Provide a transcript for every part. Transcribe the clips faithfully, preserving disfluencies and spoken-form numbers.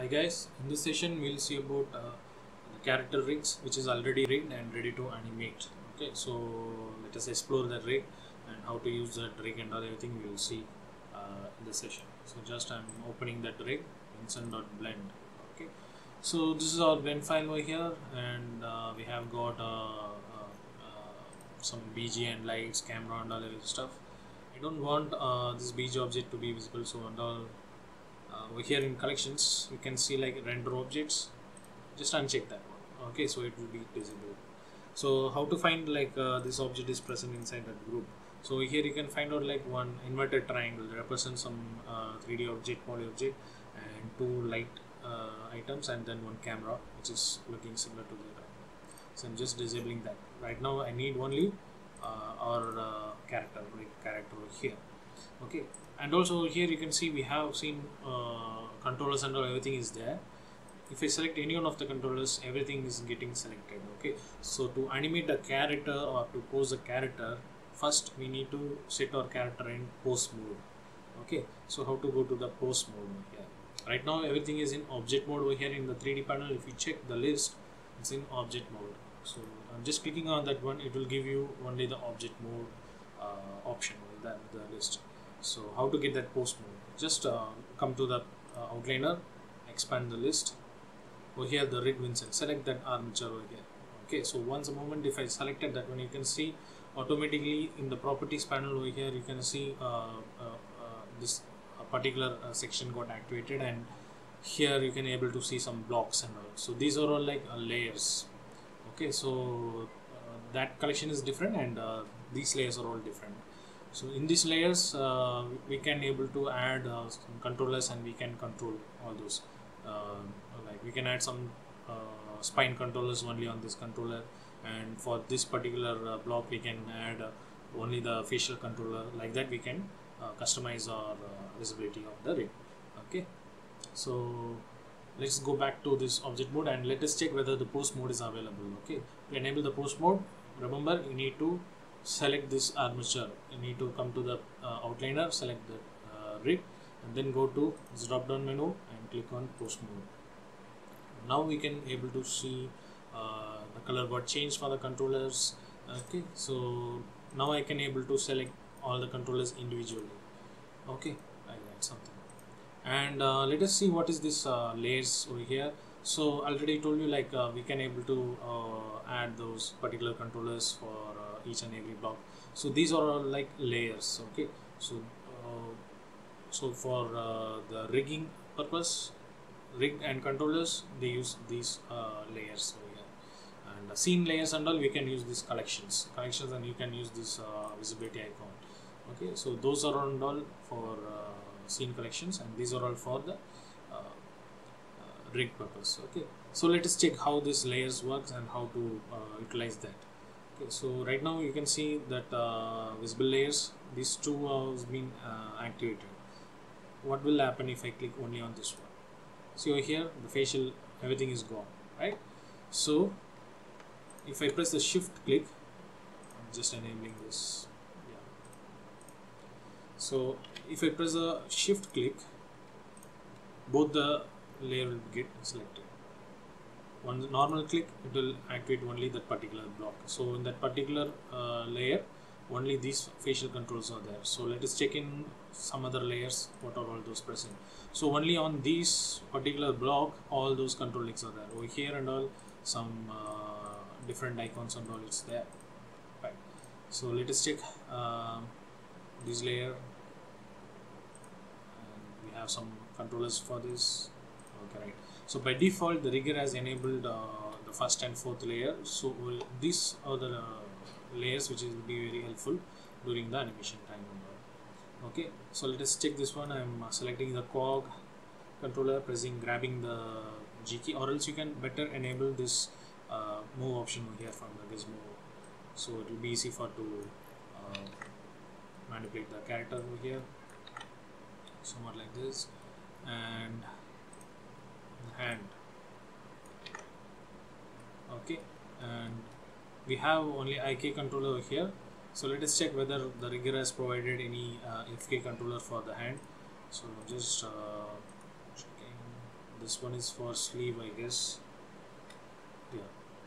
Hi guys, in this session we'll see about uh, the character rigs which is already rigged and ready to animate. Okay, so let us explore the rig and how to use that rig and all everything we will see uh, in this session. So just I'm opening that rig, Vincent.blend. Okay, so this is our blend file over here, and uh, we have got uh, uh, uh, some B G and lights, camera and all that stuff. I don't want uh, this B G object to be visible, so and all. Uh, over here in collections you can see like render objects, just uncheck that one. Okay, so it will be visible. So how to find like uh, this object is present inside that group? So here you can find out like one inverted triangle that represents some uh, three D object, poly object, and two light uh, items, and then one camera which is looking similar to the other. So I'm just disabling that. Right now I need only uh, our uh, character, like character over here. Okay, and also here you can see we have seen uh, controllers and all, everything is there. If I select any one of the controllers, everything is getting selected. Okay, so to animate a character or to pose a character, first we need to set our character in pose mode. Okay, so how to go to the pose mode here? Right now everything is in object mode over here in the three D panel. If you check the list, it's in object mode. So I'm just clicking on that one, it will give you only the object mode uh, option with that the list. So how to get that pose mode? Just uh, come to the uh, outliner, expand the list. Over here the rig Vincent, select that armature over here. Okay, so once a moment if I selected that one, you can see automatically in the properties panel over here you can see uh, uh, uh, this uh, particular uh, section got activated, and here you can able to see some blocks and all. So these are all like uh, layers. Okay, so uh, that collection is different, and uh, these layers are all different. So in these layers uh, we can able to add uh, some controllers, and we can control all those. Uh, like we can add some uh, spine controllers only on this controller, and for this particular uh, block we can add uh, only the facial controller. Like that we can uh, customize our uh, visibility of the rig. Okay, so let's go back to this object mode and let us check whether the pose mode is available. Okay, to enable the pose mode, remember you need to select this armature. You need to come to the uh, outliner, select the uh, rig, and then go to this drop down menu and click on pose mode. Now we can able to see uh, the color got changed for the controllers. Okay, so now I can able to select all the controllers individually. Okay, I got something. And uh, let us see what is this uh, layers over here. So already told you like uh, we can able to uh, add those particular controllers for uh, each and every block. So these are all like layers. Okay, so uh, so for uh, the rigging purpose, rig and controllers, they use these uh, layers over here. And uh, scene layers and all, we can use these collections collections and you can use this uh, visibility icon. Okay, so those are all for uh, scene collections, and these are all for the uh, uh, rig purpose. Okay, so let us check how this layers works and how to uh, utilize that. Okay, so right now you can see that uh, visible layers, these two have been uh, activated. What will happen if I click only on this one? See over here the facial, everything is gone, right? So if I press the shift click, I'm just enabling this. Yeah. So if I press the shift click, both the layer will get selected. One normal click, it will activate only that particular block. So in that particular uh, layer, only these facial controls are there. So let us check in some other layers, what are all those present. So only on these particular block, all those control links are there. Over here and all, some uh, different icons and all, it's there. Right. So let us check uh, this layer. And we have some controllers for this. Okay, right. So by default, the rigger has enabled uh, the first and fourth layer. So we'll, these are the uh, layers which will be very helpful during the animation time. Okay, so let us check this one. I'm uh, selecting the cog controller, pressing, grabbing the G key, or else you can better enable this uh, move option here from the gizmo. So it will be easy for to uh, manipulate the character over here, somewhat like this, and the hand. Okay, and we have only I K controller over here. So let us check whether the rigger has provided any uh, F K controller for the hand. So just uh, checking this one is for sleeve, I guess. Yeah.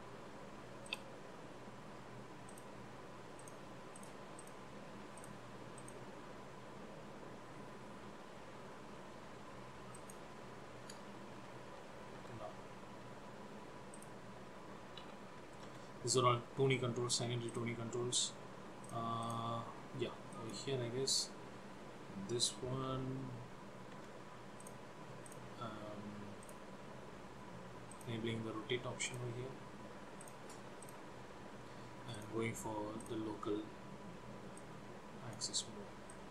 These are all Tony controls, secondary Tony controls. Uh, yeah, over here I guess this one, um, enabling the rotate option over here, and going for the local axis move.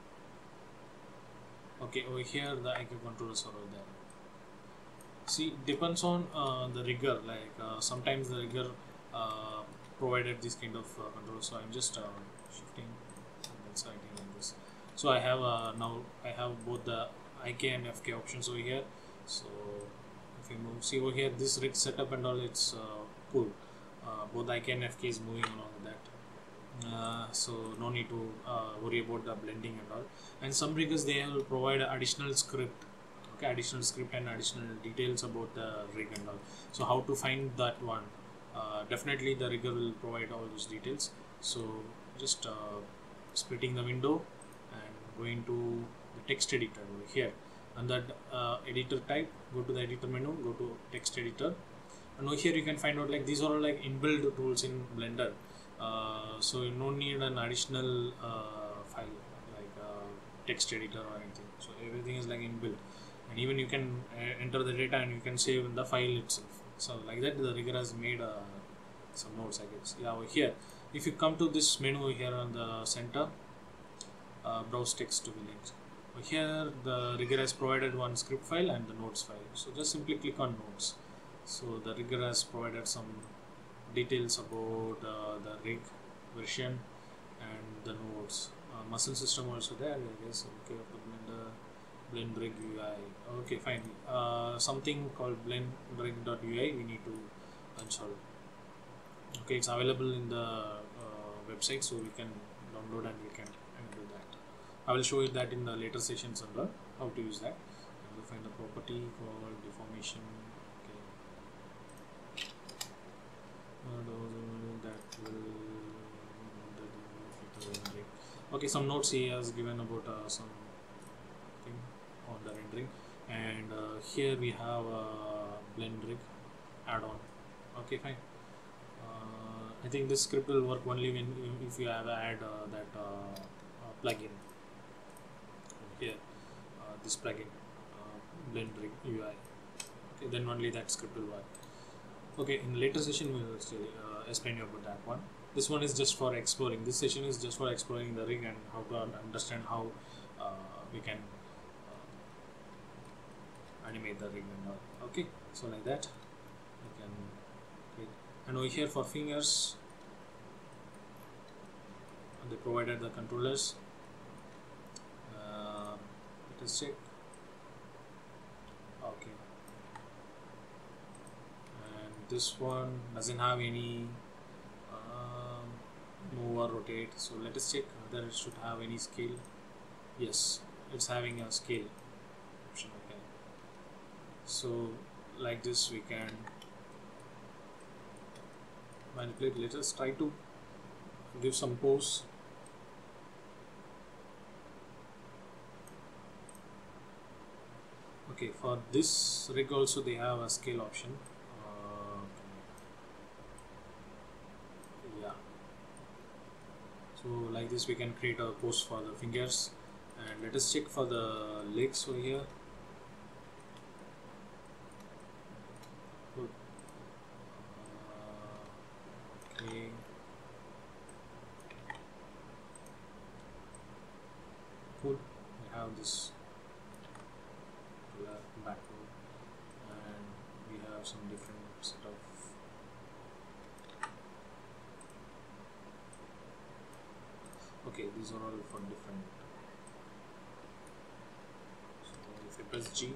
Okay, over here the I Q controls are over there. See, depends on uh, the rigger. Like uh, sometimes the rigger uh, provided this kind of uh, control, so I'm just uh, shifting and selecting like this. So I have uh, now I have both the I K and F K options over here. So if you move, see over here this rig setup and all, it's uh, cool. Uh, both I K and F K is moving along with that. Uh, so no need to uh, worry about the blending and all. And some riggers, they will provide additional script. Okay, additional script and additional details about the rig and all. So how to find that one? Uh, definitely the rigger will provide all those details. So just uh, splitting the window and going to the text editor over here. And that uh, editor type, go to the editor menu, go to text editor, and over here you can find out like these are all like inbuilt tools in Blender. Uh, so you don't need an additional uh, file like uh, text editor or anything. So everything is like inbuilt. And even you can uh, enter the data and you can save in the file itself. So like that the rigger has made uh, some notes, I guess. Yeah, over here if you come to this menu over here on the center, uh, browse text to be linked, over here the rigger has provided one script file and the notes file. So just simply click on notes. So the rigger has provided some details about uh, the rig version and the nodes. Uh, muscle system also there, I guess. Okay, of Blender, blend rig U I. Okay, fine. Uh, something called blend rig.ui we need to install. Okay, it's available in the uh, website, so we can download and we can do that. I will show you that in the later sessions on the how to use that. I will find a property called deformation. Okay, uh, that will. Okay, some notes he has given about uh, some thing on the rendering, and uh, here we have a blend rig add-on. Okay, fine. Uh, I think this script will work only when if you have add uh, that uh, uh, plugin here, uh, this plugin uh, blend rig U I. Okay, then only that script will work. Okay, in later session we will still uh, explain you about that one. This one is just for exploring. This session is just for exploring the rig and how to understand how uh, we can uh, animate the rig and all. Okay, so like that we can create. And over here for fingers, they provided the controllers. Uh, let us check. Okay, and this one doesn't have any move or rotate, so let us check whether it should have any scale. Yes, it's having a scale option. Okay, so like this we can manipulate. Let us try to give some pose. Okay, for this rig also they have a scale option. So like this we can create a pose for the fingers, and let us check for the legs over here. Good. Uh, okay. Cool. We have this backward, and we have some different set of. Okay, these are all for different. So if I press G,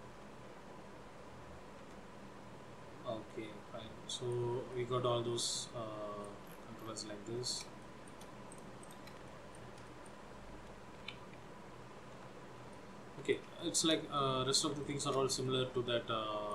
okay, fine. So we got all those uh, controllers like this. Okay, it's like uh, rest of the things are all similar to that uh,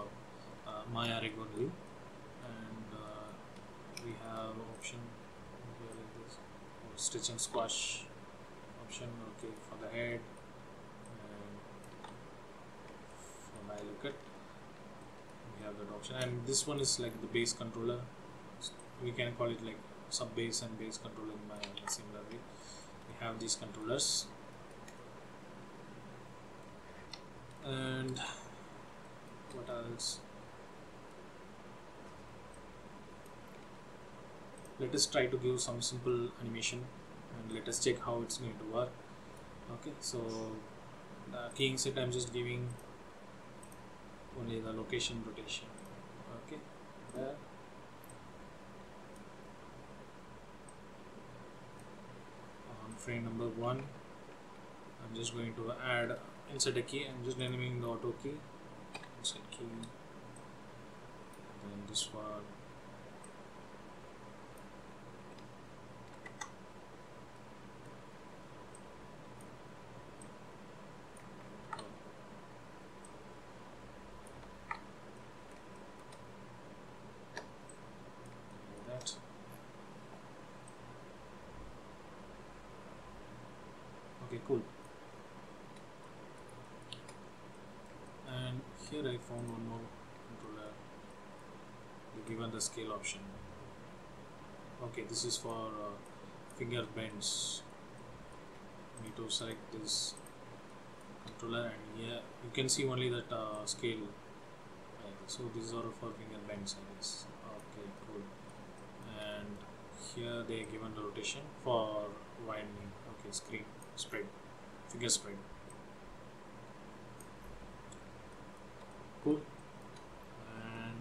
Maya rig only, and uh, we have option here like this, or stitch and squash option. Okay, for the head, and for my look at, we have that option, and this one is like the base controller. So we can call it like sub base and base controller in my similar way. We have these controllers, and what else? Let us try to give some simple animation and let us check how it's going to work. Okay, so the keying set, I'm just giving only the location rotation. Okay, there. On frame number one, I'm just going to add insert a key. I'm just naming the auto key, insert key, then this one. Okay, cool. And here I found one more controller given the scale option. Okay, this is for uh, finger bends. I need to select this controller, and here you can see only that uh, scale. So these are for finger bends, I guess. Okay, cool. And here they are given the rotation for winding. Okay, screen spread, figure spread. Cool. And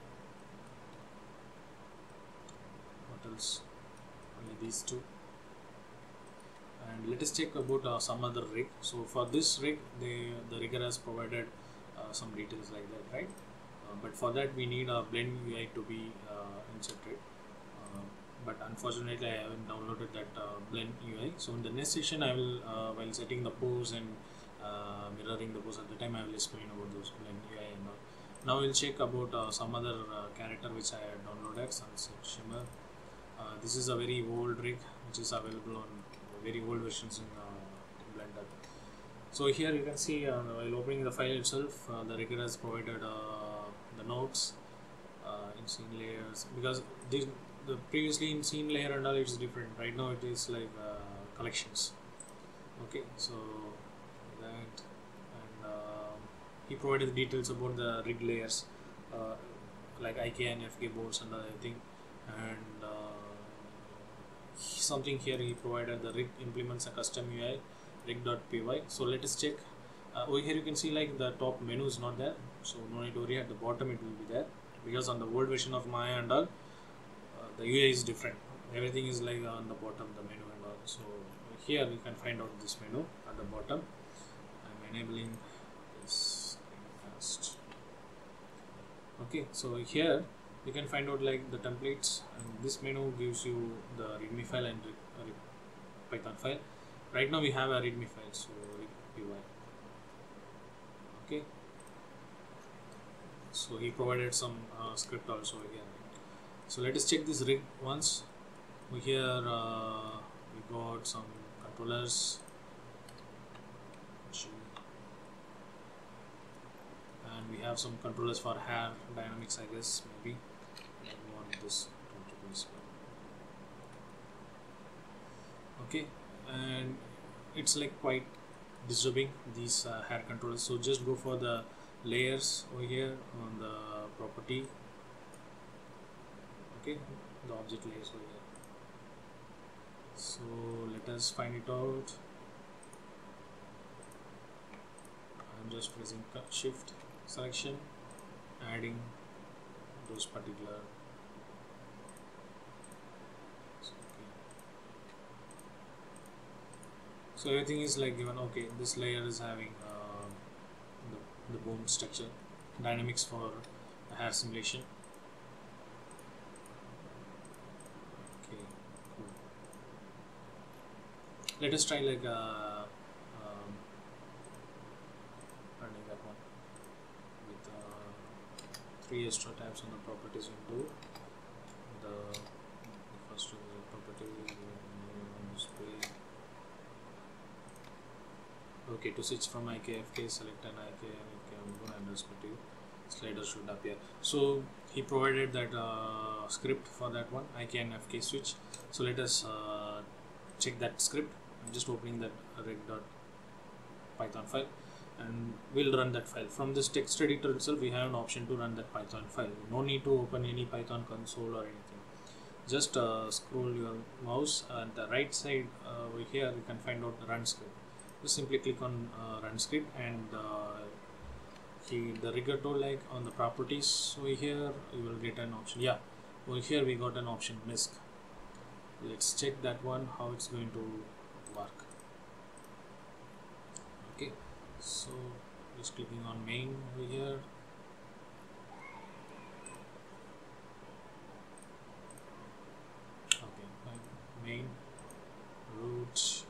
what else? Only these two. And let us check about uh, some other rig. So for this rig, they, the rigger has provided uh, some details like that, right? Uh, but for that we need a blend U I to be uh, inserted. Uh, but unfortunately I haven't downloaded that uh, blend U I. So in the next session I will, uh, while setting the pose and uh, mirroring the pose at the time, I will explain about those blend U I and all. Now we'll check about uh, some other uh, character which I had downloaded, Sunset Shimmer. Uh, this is a very old rig which is available on very old versions in uh, Blender. So here you can see uh, while opening the file itself, uh, the rigger has provided uh, the nodes uh, in scene layers, because this, the previously in scene layer and all it's different. Right now it is like uh, collections. Okay, so that, and uh, he provided the details about the rig layers, uh, like I K and F K boards and other thing, and uh, something here he provided the rig implements a custom U I rig.py. So let us check. Uh, over here you can see like the top menu is not there, so no need to worry, at the bottom it will be there, because on the old version of Maya and all, uh, the U I is different. Everything is like on the bottom, the menu and all. So here you can find out this menu at the bottom. I'm enabling this fast. Okay, so here you can find out like the templates, and this menu gives you the readme file and uh, Python file. Right now we have a readme file, so rig.py. Okay, so he provided some uh, script also here. So let us check this rig once. We here uh, we got some controllers, and we have some controllers for hair dynamics, I guess, maybe. I want this to okay, and it's like quite disturbing, these uh, hair controllers. So just go for the layers over here on the property. Okay, the object layers over here. So let us find it out. I'm just pressing shift selection, adding those particular. So everything is like given. Okay, this layer is having uh, the, the bone structure, dynamics for hair simulation. Okay, cool. Let us try like uh, um, running that one with uh, three extra tabs on the properties window. The, the first one is the property display. Okay, to switch from I K F K, select an I K F K and respective slider should appear. So he provided that uh, script for that one, I K and F K switch. So let us uh, check that script. I'm just opening that rig.python file and we'll run that file. From this text editor itself, we have an option to run that Python file. No need to open any Python console or anything. Just uh, scroll your mouse and the right side uh, over here you can find out the run script. Just simply click on uh, run script and uh, he, the rigger told like on the properties. So here you will get an option. Yeah, over here we got an option M I S C. Let's check that one, how it's going to work. Okay, so just clicking on main over here. Okay, main root.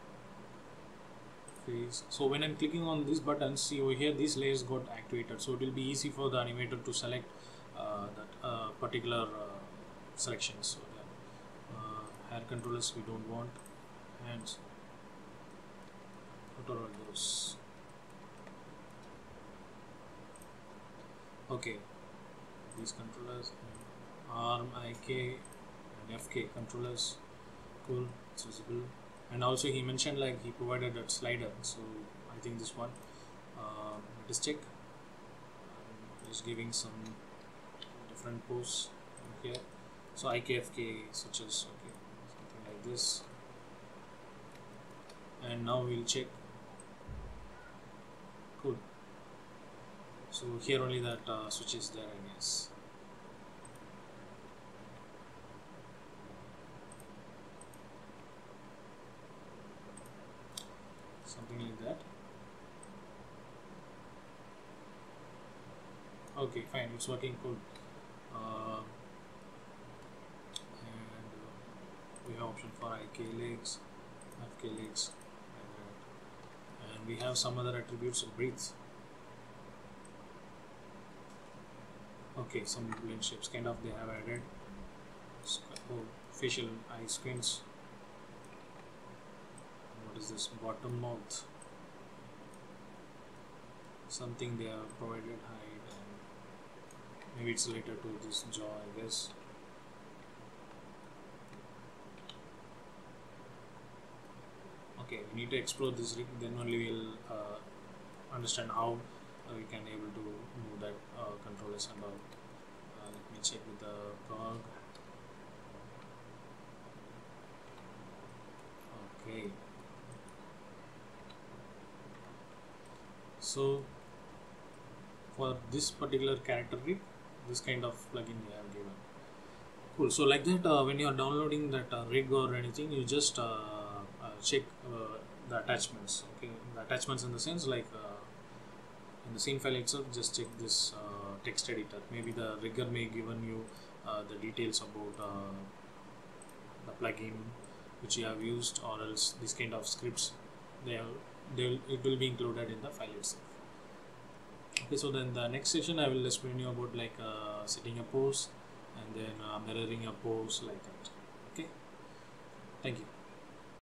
So when I'm clicking on this button, see over here these layers got activated, so it will be easy for the animator to select uh, that uh, particular uh, selections. So that, uh, hair controllers we don't want, hands, what are all those? Okay, these controllers, ARM, I K and F K controllers, cool, it's visible. And also he mentioned like he provided that slider, so I think this one, uh, let us check. I'm just giving some different pose here. So I K F K switches, okay, something like this. And now we'll check. Cool. So here only that uh, switch is there, I guess. Something like that. Okay, fine, it's working. Cool. Uh, and uh, we have option for I K legs, F K legs, like that. And we have some other attributes of breathe. Okay, some blend shapes kind of they have added. Oh, facial eye screens. What is this? Bottom mouth. Something they have provided height, and maybe it's related to this jaw, I guess. Okay, we need to explore this rig, then only we'll uh, understand how uh, we can able to move that uh, controllers and all. Uh, let me check with the prog. Okay. So for this particular character rig, this kind of plugin they have given. Cool. So like that, uh, when you are downloading that uh, rig or anything, you just uh, uh, check uh, the attachments. Okay, the attachments in the sense like uh, in the scene file itself, just check this uh, text editor. Maybe the rigger may given you uh, the details about uh, the plugin which you have used, or else this kind of scripts they have. They will, it will be included in the file itself. Okay, so then the next session I will explain you about like uh, setting a pose and then uh, mirroring a pose like that. Okay, thank you.